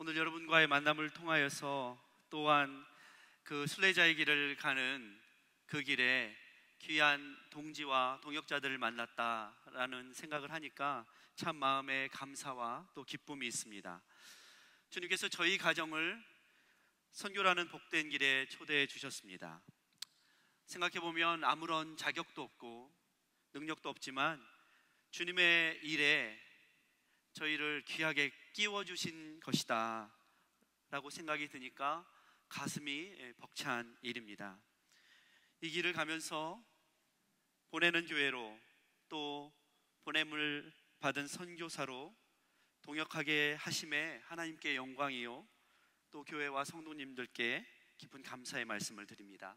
오늘 여러분과의 만남을 통하여서 또한 그 순례자의 길을 가는 그 길에 귀한 동지와 동역자들을 만났다라는 생각을 하니까 참 마음에 감사와 또 기쁨이 있습니다. 주님께서 저희 가정을 선교라는 복된 길에 초대해 주셨습니다. 생각해보면 아무런 자격도 없고 능력도 없지만 주님의 일에 저희를 귀하게 끼워주신 것이다 라고 생각이 드니까 가슴이 벅찬 일입니다. 이 길을 가면서 보내는 교회로 또 보냄을 받은 선교사로 동역하게 하심에 하나님께 영광이요 또 교회와 성도님들께 깊은 감사의 말씀을 드립니다.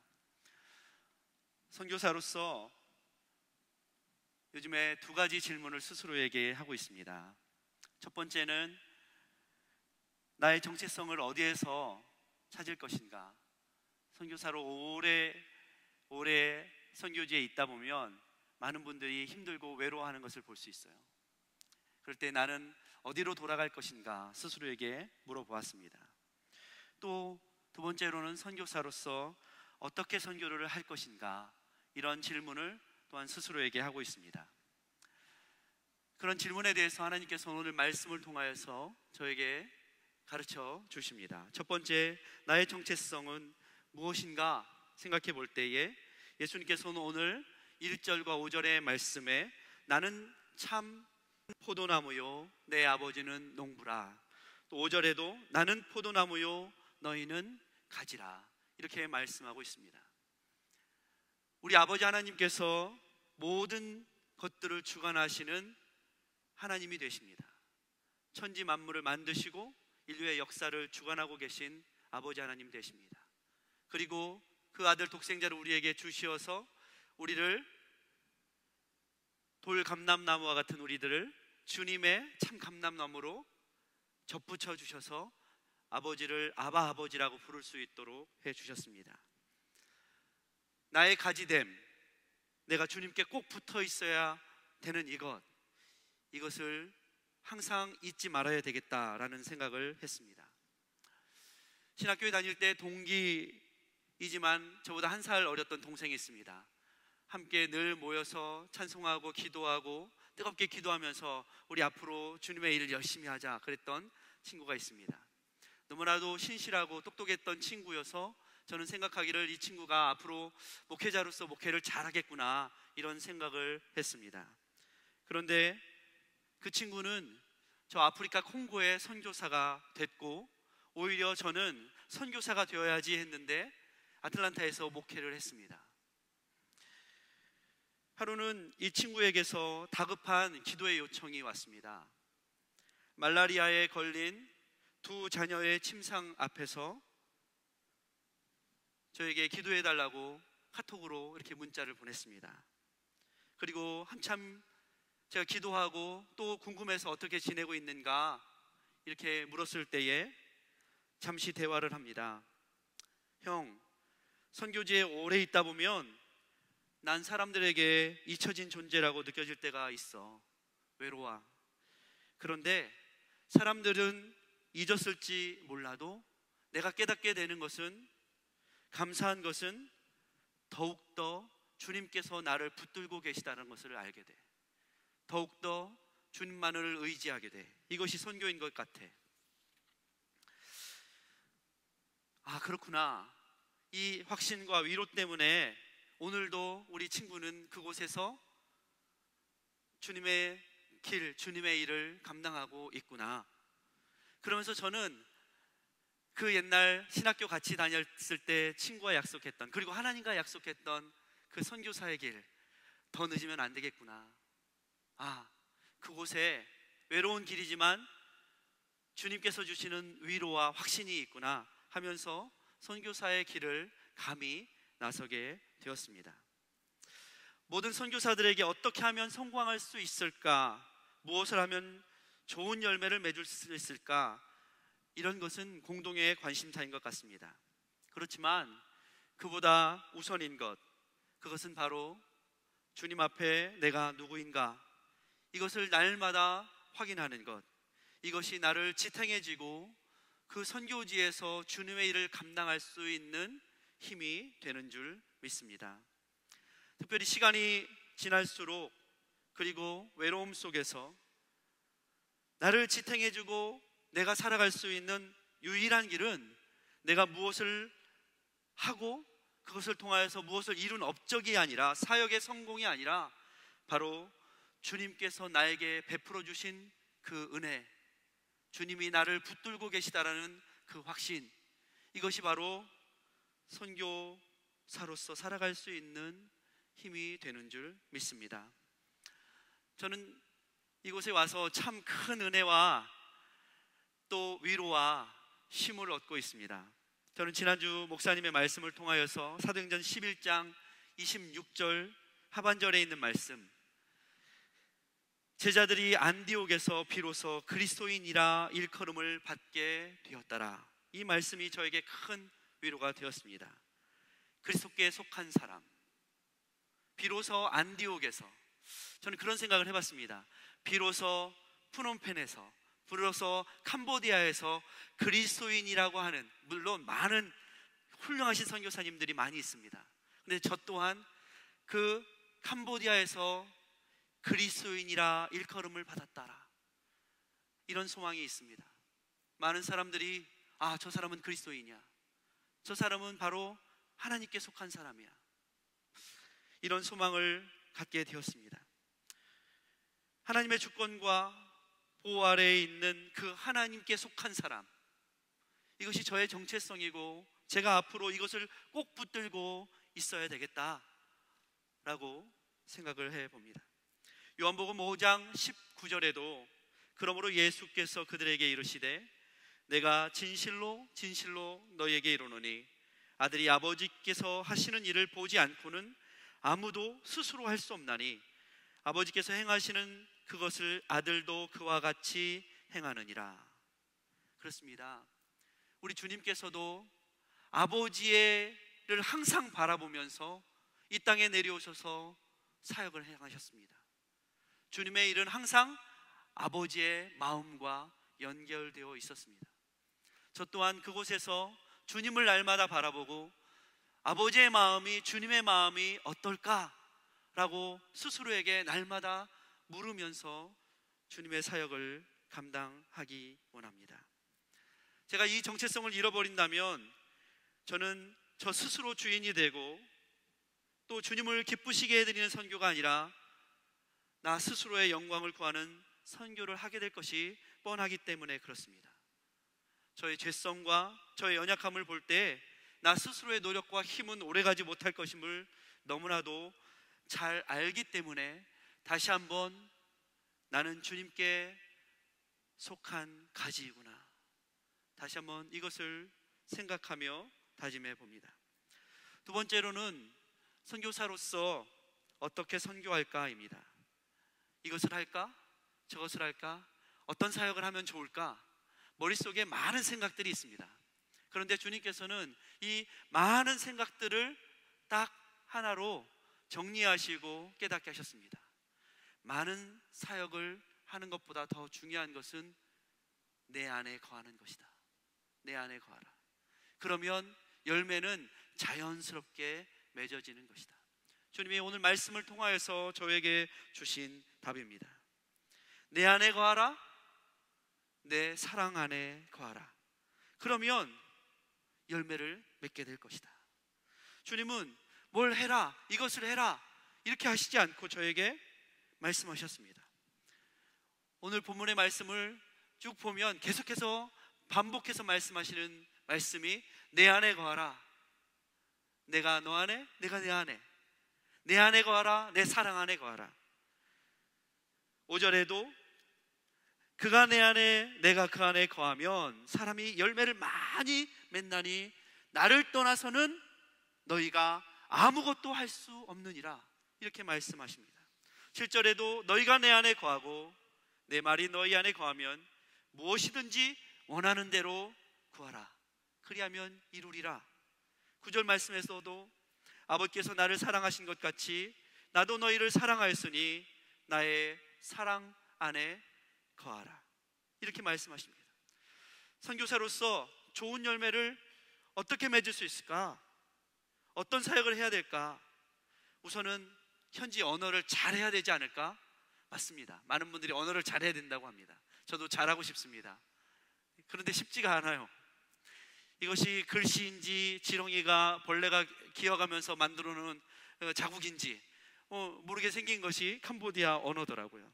선교사로서 요즘에 두 가지 질문을 스스로에게 하고 있습니다. 첫 번째는 나의 정체성을 어디에서 찾을 것인가? 선교사로 오래 선교지에 있다 보면 많은 분들이 힘들고 외로워하는 것을 볼 수 있어요. 그럴 때 나는 어디로 돌아갈 것인가 스스로에게 물어보았습니다. 또 두 번째로는 선교사로서 어떻게 선교를 할 것인가, 이런 질문을 또한 스스로에게 하고 있습니다. 그런 질문에 대해서 하나님께서 오늘 말씀을 통하여서 저에게 가르쳐 주십니다. 첫 번째, 나의 정체성은 무엇인가 생각해 볼 때에 예수님께서는 오늘 1절과 5절의 말씀에 나는 참 포도나무요 내 아버지는 농부라, 또 5절에도 나는 포도나무요 너희는 가지라, 이렇게 말씀하고 있습니다. 우리 아버지 하나님께서 모든 것들을 주관하시는 하나님이 되십니다. 천지 만물을 만드시고 인류의 역사를 주관하고 계신 아버지 하나님 되십니다. 그리고 그 아들 독생자를 우리에게 주시어서 우리를 돌 감람나무와 같은 우리들을 주님의 참 감람나무로 접붙여 주셔서 아버지를 아바 아버지라고 부를 수 있도록 해주셨습니다. 나의 가지됨, 내가 주님께 꼭 붙어 있어야 되는 이것을 항상 잊지 말아야 되겠다라는 생각을 했습니다. 신학교에 다닐 때 동기이지만 저보다 한 살 어렸던 동생이 있습니다. 함께 늘 모여서 찬송하고 기도하고 뜨겁게 기도하면서 우리 앞으로 주님의 일을 열심히 하자 그랬던 친구가 있습니다. 너무나도 신실하고 똑똑했던 친구여서 저는 생각하기를 이 친구가 앞으로 목회자로서 목회를 잘하겠구나, 이런 생각을 했습니다. 그런데 그 친구는 저 아프리카 콩고의 선교사가 됐고, 오히려 저는 선교사가 되어야지 했는데 아틀란타에서 목회를 했습니다. 하루는 이 친구에게서 다급한 기도의 요청이 왔습니다. 말라리아에 걸린 두 자녀의 침상 앞에서 저에게 기도해달라고 카톡으로 이렇게 문자를 보냈습니다. 그리고 한참 제가 기도하고 또 궁금해서 어떻게 지내고 있는가 이렇게 물었을 때에 잠시 대화를 합니다. 형, 선교지에 오래 있다 보면 난 사람들에게 잊혀진 존재라고 느껴질 때가 있어. 외로워. 그런데 사람들은 잊었을지 몰라도 내가 깨닫게 되는 것은, 감사한 것은 더욱더 주님께서 나를 붙들고 계시다는 것을 알게 돼. 더욱더 주님만을 의지하게 돼. 이것이 선교인 것 같아. 아, 그렇구나. 이 확신과 위로 때문에 오늘도 우리 친구는 그곳에서 주님의 길, 주님의 일을 감당하고 있구나. 그러면서 저는 그 옛날 신학교 같이 다녔을 때 친구와 약속했던, 그리고 하나님과 약속했던 그 선교사의 길, 더 늦으면 안 되겠구나. 아, 그곳에 외로운 길이지만 주님께서 주시는 위로와 확신이 있구나 하면서 선교사의 길을 감히 나서게 되었습니다. 모든 선교사들에게 어떻게 하면 성공할 수 있을까? 무엇을 하면 좋은 열매를 맺을 수 있을까? 이런 것은 공동의 관심사인 것 같습니다. 그렇지만 그보다 우선인 것, 그것은 바로 주님 앞에 내가 누구인가, 이것을 날마다 확인하는 것, 이것이 나를 지탱해지고 그 선교지에서 주님의 일을 감당할 수 있는 힘이 되는 줄 믿습니다. 특별히 시간이 지날수록, 그리고 외로움 속에서 나를 지탱해주고 내가 살아갈 수 있는 유일한 길은 내가 무엇을 하고 그것을 통하여서 무엇을 이룬 업적이 아니라, 사역의 성공이 아니라, 바로 주님께서 나에게 베풀어 주신 그 은혜, 주님이 나를 붙들고 계시다라는 그 확신, 이것이 바로 선교사로서 살아갈 수 있는 힘이 되는 줄 믿습니다. 저는 이곳에 와서 참 큰 은혜와 또 위로와 힘을 얻고 있습니다. 저는 지난주 목사님의 말씀을 통하여서 사도행전 11장 26절 하반절에 있는 말씀, 제자들이 안디옥에서 비로소 그리스도인이라 일컬음을 받게 되었더라, 이 말씀이 저에게 큰 위로가 되었습니다. 그리스도께 속한 사람, 비로소 안디옥에서, 저는 그런 생각을 해봤습니다. 비로소 푸놈펜에서, 비로소 캄보디아에서 그리스도인이라고 하는, 물론 많은 훌륭하신 선교사님들이 많이 있습니다. 근데 저 또한 그 캄보디아에서 그리스도인이라 일컬음을 받았다라, 이런 소망이 있습니다. 많은 사람들이 저 사람은 그리스도인이야, 저 사람은 바로 하나님께 속한 사람이야, 이런 소망을 갖게 되었습니다. 하나님의 주권과 보호 아래에 있는 그 하나님께 속한 사람, 이것이 저의 정체성이고 제가 앞으로 이것을 꼭 붙들고 있어야 되겠다라고 생각을 해봅니다. 요한복음 5장 19절에도 그러므로 예수께서 그들에게 이르시되 내가 진실로 진실로 너희에게 이르노니 아들이 아버지께서 하시는 일을 보지 않고는 아무도 스스로 할 수 없나니 아버지께서 행하시는 그것을 아들도 그와 같이 행하느니라. 그렇습니다. 우리 주님께서도 아버지를 항상 바라보면서 이 땅에 내려오셔서 사역을 행하셨습니다. 주님의 일은 항상 아버지의 마음과 연결되어 있었습니다. 저 또한 그곳에서 주님을 날마다 바라보고 아버지의 마음이, 주님의 마음이 어떨까라고 스스로에게 날마다 물으면서 주님의 사역을 감당하기 원합니다. 제가 이 정체성을 잃어버린다면 저는 저 스스로 주인이 되고 또 주님을 기쁘시게 해드리는 선교가 아니라 나 스스로의 영광을 구하는 선교를 하게 될 것이 뻔하기 때문에 그렇습니다. 저의 죄성과 저의 연약함을 볼 때 나 스스로의 노력과 힘은 오래가지 못할 것임을 너무나도 잘 알기 때문에 다시 한번 나는 주님께 속한 가지이구나, 다시 한번 이것을 생각하며 다짐해 봅니다. 두 번째로는 선교사로서 어떻게 선교할까입니다. 이것을 할까? 저것을 할까? 어떤 사역을 하면 좋을까? 머릿속에 많은 생각들이 있습니다. 그런데 주님께서는 이 많은 생각들을 딱 하나로 정리하시고 깨닫게 하셨습니다. 많은 사역을 하는 것보다 더 중요한 것은 내 안에 거하는 것이다. 내 안에 거하라. 그러면 열매는 자연스럽게 맺어지는 것이다. 주님이 오늘 말씀을 통하여서 저에게 주신 답입니다. 내 안에 거하라. 내 사랑 안에 거하라. 그러면 열매를 맺게 될 것이다. 주님은 뭘 해라, 이것을 해라 이렇게 하시지 않고 저에게 말씀하셨습니다. 오늘 본문의 말씀을 쭉 보면 계속해서 반복해서 말씀하시는 말씀이 내 안에 거하라. 내가 너 안에, 내가 내 안에. 내 안에 거하라. 내 사랑 안에 거하라. 5절에도 그가 내 안에 내가 그 안에 거하면 사람이 열매를 많이 맺나니 나를 떠나서는 너희가 아무것도 할 수 없느니라, 이렇게 말씀하십니다. 7절에도 너희가 내 안에 거하고 내 말이 너희 안에 거하면 무엇이든지 원하는 대로 구하라. 그리하면 이루리라. 9절 말씀에서도 아버지께서 나를 사랑하신 것 같이 나도 너희를 사랑하였으니 나의 사랑 안에 거하라, 이렇게 말씀하십니다. 선교사로서 좋은 열매를 어떻게 맺을 수 있을까? 어떤 사역을 해야 될까? 우선은 현지 언어를 잘해야 되지 않을까? 맞습니다. 많은 분들이 언어를 잘해야 된다고 합니다. 저도 잘하고 싶습니다. 그런데 쉽지가 않아요. 이것이 글씨인지 지렁이가 벌레가 기어가면서 만들어 놓은 자국인지 모르게 생긴 것이 캄보디아 언어더라고요.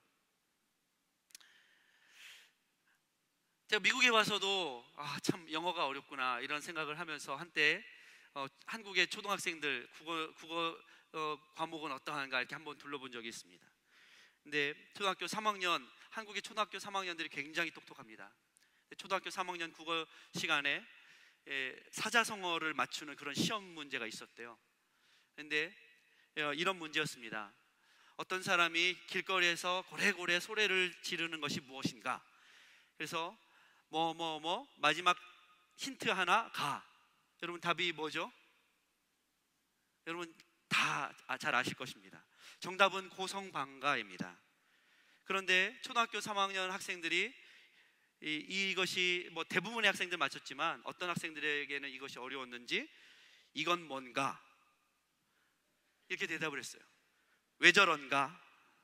제가 미국에 와서도 참 영어가 어렵구나 이런 생각을 하면서 한때 한국의 초등학생들 국어 과목은 어떠한가 이렇게 한번 둘러본 적이 있습니다. 근데 초등학교 3학년 한국의 초등학교 3학년들이 굉장히 똑똑합니다. 초등학교 3학년 국어 시간에 사자성어를 맞추는 그런 시험 문제가 있었대요. 근데 이런 문제였습니다. 어떤 사람이 길거리에서 고래고래 소리를 지르는 것이 무엇인가? 그래서 마지막 힌트 하나 가. 여러분 답이 뭐죠? 여러분 다 잘 아실 것입니다. 정답은 고성방가입니다. 그런데 초등학교 3학년 학생들이 이것이 대부분의 학생들 맞췄지만 어떤 학생들에게는 이것이 어려웠는지 이건 뭔가 이렇게 대답을 했어요. 왜 저런가?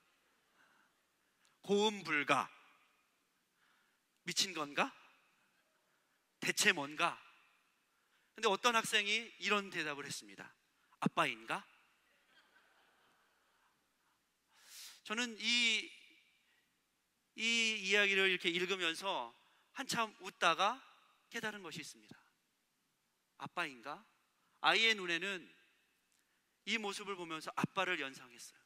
고음 불가? 미친 건가? 대체 뭔가? 근데 어떤 학생이 이런 대답을 했습니다. 아빠인가? 저는 이 이야기를 이렇게 읽으면서 한참 웃다가 깨달은 것이 있습니다. 아빠인가? 아이의 눈에는 이 모습을 보면서 아빠를 연상했어요.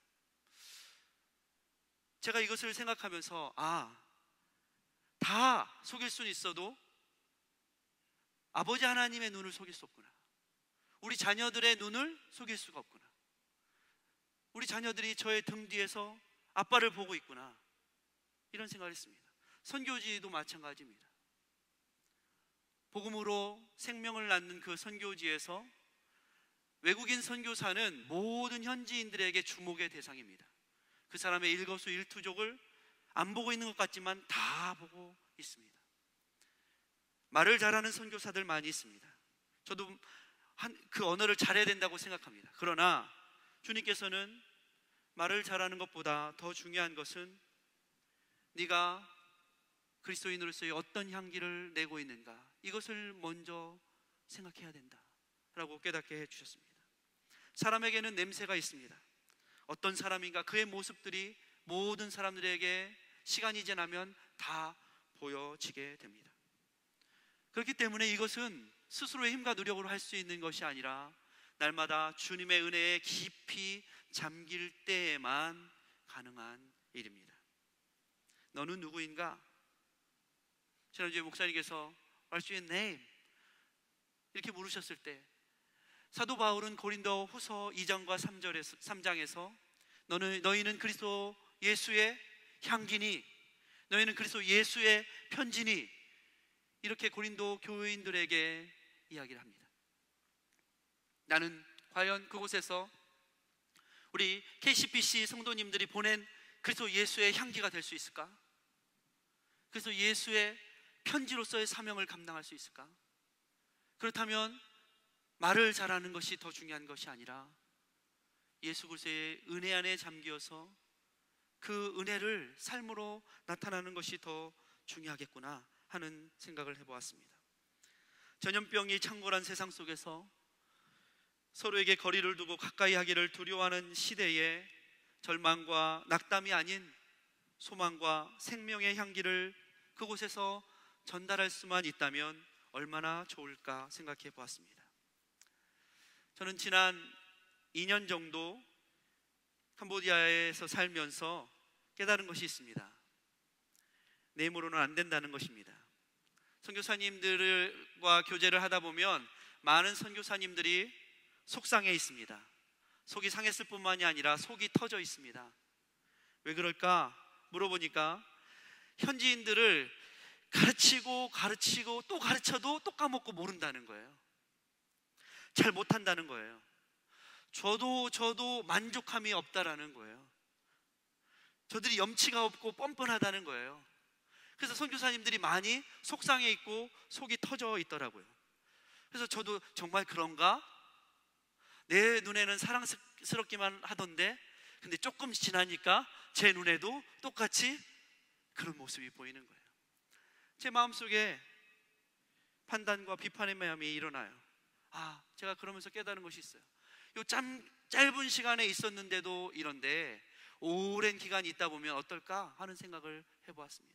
제가 이것을 생각하면서 다 속일 수는 있어도 아버지 하나님의 눈을 속일 수 없구나. 우리 자녀들의 눈을 속일 수가 없구나. 우리 자녀들이 저의 등 뒤에서 아빠를 보고 있구나. 이런 생각을 했습니다. 선교지도 마찬가지입니다. 복음으로 생명을 낳는 그 선교지에서 외국인 선교사는 모든 현지인들에게 주목의 대상입니다. 그 사람의 일거수일투족을 안 보고 있는 것 같지만 다 보고 있습니다. 말을 잘하는 선교사들 많이 있습니다. 저도 그 언어를 잘해야 된다고 생각합니다. 그러나 주님께서는 말을 잘하는 것보다 더 중요한 것은 네가 그리스도인으로서의 어떤 향기를 내고 있는가, 이것을 먼저 생각해야 된다 라고 깨닫게 해주셨습니다. 사람에게는 냄새가 있습니다. 어떤 사람인가, 그의 모습들이 모든 사람들에게 시간이 지나면 다 보여지게 됩니다. 그렇기 때문에 이것은 스스로의 힘과 노력으로 할 수 있는 것이 아니라 날마다 주님의 은혜에 깊이 잠길 때에만 가능한 일입니다. 너는 누구인가? 지난주에 목사님께서 What's your name? 이렇게 물으셨을 때 사도 바울은 고린도 후서 2장과 3장에서 너희는 그리스도 예수의 향기니, 너희는 그리스도 예수의 편지니, 이렇게 고린도 교인들에게 이야기를 합니다. 나는 과연 그곳에서 우리 KCPC 성도님들이 보낸 그리스도 예수의 향기가 될 수 있을까? 그래서 예수의 편지로서의 사명을 감당할 수 있을까? 그렇다면 말을 잘하는 것이 더 중요한 것이 아니라 예수 그리스도의 은혜 안에 잠겨서 그 은혜를 삶으로 나타나는 것이 더 중요하겠구나 하는 생각을 해보았습니다. 전염병이 창궐한 세상 속에서 서로에게 거리를 두고 가까이 하기를 두려워하는 시대에 절망과 낙담이 아닌 소망과 생명의 향기를 그곳에서 전달할 수만 있다면 얼마나 좋을까 생각해 보았습니다. 저는 지난 2년 정도 캄보디아에서 살면서 깨달은 것이 있습니다. 내 힘으로는 안 된다는 것입니다. 선교사님들과 교제를 하다 보면 많은 선교사님들이 속상해 있습니다. 속이 상했을 뿐만이 아니라 속이 터져 있습니다. 왜 그럴까 물어보니까 현지인들을 가르치고 또 가르쳐도 또 까먹고 모른다는 거예요. 잘 못한다는 거예요. 저도 만족함이 없다라는 거예요. 저들이 염치가 없고 뻔뻔하다는 거예요. 그래서 선교사님들이 많이 속상해 있고 속이 터져 있더라고요. 그래서 저도 정말 그런가? 내 눈에는 사랑스럽기만 하던데, 근데 조금 지나니까 제 눈에도 똑같이 그런 모습이 보이는 거예요. 제 마음속에 판단과 비판의 마음이 일어나요. 제가 그러면서 깨달은 것이 있어요. 요 짧은 시간에 있었는데도 이런데 오랜 기간이 있다 보면 어떨까 하는 생각을 해보았습니다.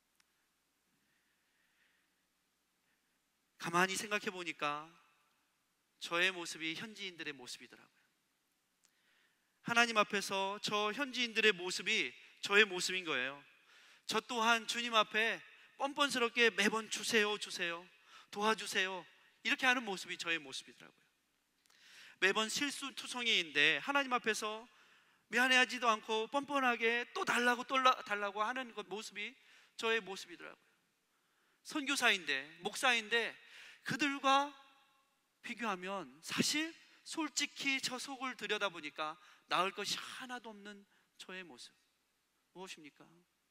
가만히 생각해 보니까 저의 모습이 현지인들의 모습이더라고요. 하나님 앞에서 저 현지인들의 모습이 저의 모습인 거예요. 저 또한 주님 앞에 뻔뻔스럽게 매번 주세요, 도와주세요 이렇게 하는 모습이 저의 모습이더라고요. 매번 실수투성이인데 하나님 앞에서 미안해하지도 않고 뻔뻔하게 또 달라고 하는 그 모습이 저의 모습이더라고요. 선교사인데, 목사인데 그들과 비교하면 사실 솔직히 저 속을 들여다보니까 나을 것이 하나도 없는 저의 모습. 무엇입니까?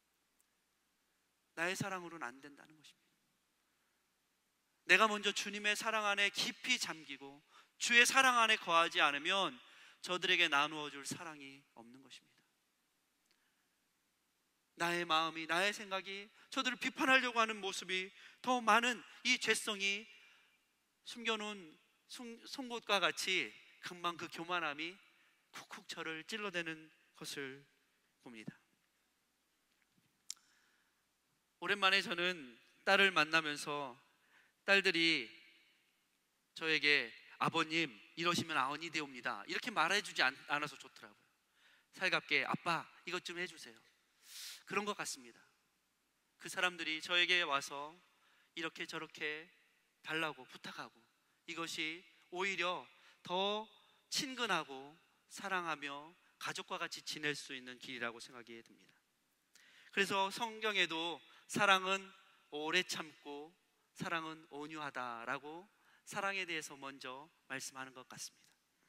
나의 사랑으로는 안 된다는 것입니다. 내가 먼저 주님의 사랑 안에 깊이 잠기고 주의 사랑 안에 거하지 않으면 저들에게 나누어 줄 사랑이 없는 것입니다. 나의 마음이, 나의 생각이 저들을 비판하려고 하는 모습이 더 많은 이 죄성이 숨겨놓은 송곳과 같이 금방 그 교만함이 쿡쿡 저를 찔러대는 것을 봅니다. 오랜만에 저는 딸을 만나면서 딸들이 저에게 아버님 이러시면 아언이 되옵니다 이렇게 말해주지 않아서 좋더라고요. 살갑게 아빠 이것 좀 해주세요. 그런 것 같습니다. 그 사람들이 저에게 와서 이렇게 저렇게 달라고 부탁하고 이것이 오히려 더 친근하고 사랑하며 가족과 같이 지낼 수 있는 길이라고 생각이 듭니다. 그래서 성경에도 사랑은 오래 참고 사랑은 온유하다라고 사랑에 대해서 먼저 말씀하는 것 같습니다.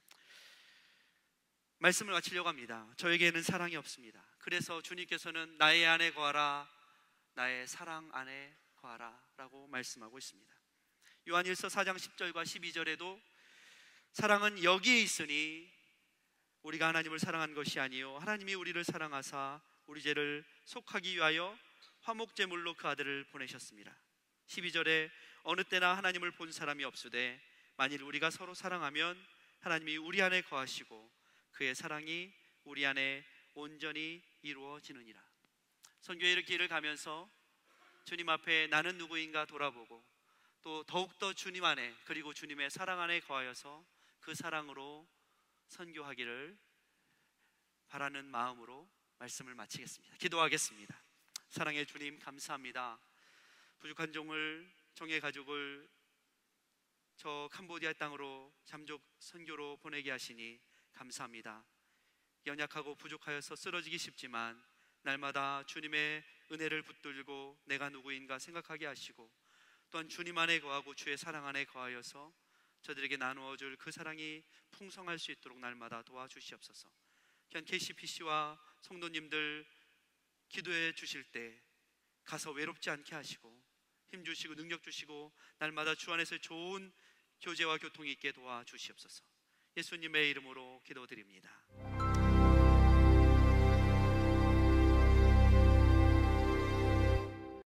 말씀을 마치려고 합니다. 저에게는 사랑이 없습니다. 그래서 주님께서는 나의 안에 거하라, 나의 사랑 안에 거하라 라고 말씀하고 있습니다. 요한일서 4장 10절과 12절에도 사랑은 여기에 있으니 우리가 하나님을 사랑한 것이 아니요 하나님이 우리를 사랑하사 우리 죄를 속하기 위하여 화목제물로 그 아들을 보내셨습니다. 12절에 어느 때나 하나님을 본 사람이 없으되 만일 우리가 서로 사랑하면 하나님이 우리 안에 거하시고 그의 사랑이 우리 안에 온전히 이루어지느니라. 선교의 길을 가면서 주님 앞에 나는 누구인가 돌아보고 또 더욱더 주님 안에 그리고 주님의 사랑 안에 거하여서 그 사랑으로 선교하기를 바라는 마음으로 말씀을 마치겠습니다. 기도하겠습니다. 사랑의 주님 감사합니다. 부족한 종의 가족을 저 캄보디아 땅으로 잠족 선교로 보내게 하시니 감사합니다. 연약하고 부족하여서 쓰러지기 쉽지만 날마다 주님의 은혜를 붙들고 내가 누구인가 생각하게 하시고 또한 주님 안에 거하고 주의 사랑 안에 거하여서 저들에게 나누어줄 그 사랑이 풍성할 수 있도록 날마다 도와주시옵소서. 현 KCPC와 성도님들 기도해 주실 때 가서 외롭지 않게 하시고 힘 주시고 능력 주시고 날마다 주 안에서 좋은 교제와 교통이 있게 도와주시옵소서. 예수님의 이름으로 기도드립니다.